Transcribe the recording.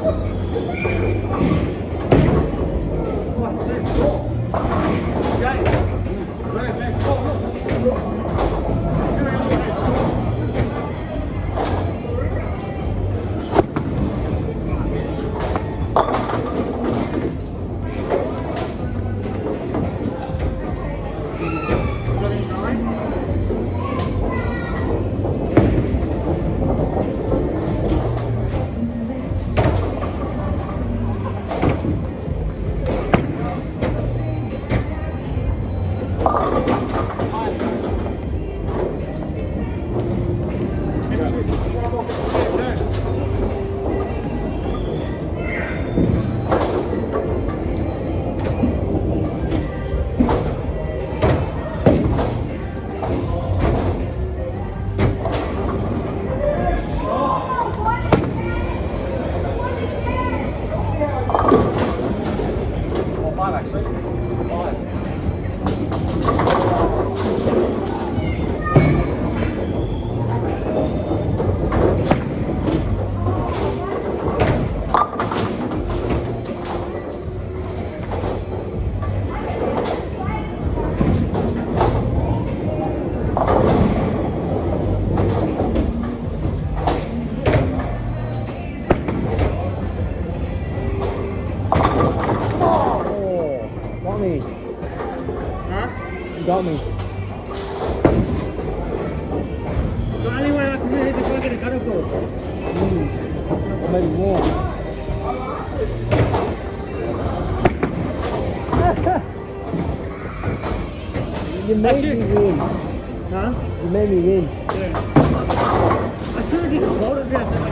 Got me. The only way I can do is if I get a cutter ball. Maybe more. You made me win. Huh? You made me win. Yeah. I should have just rolled it down.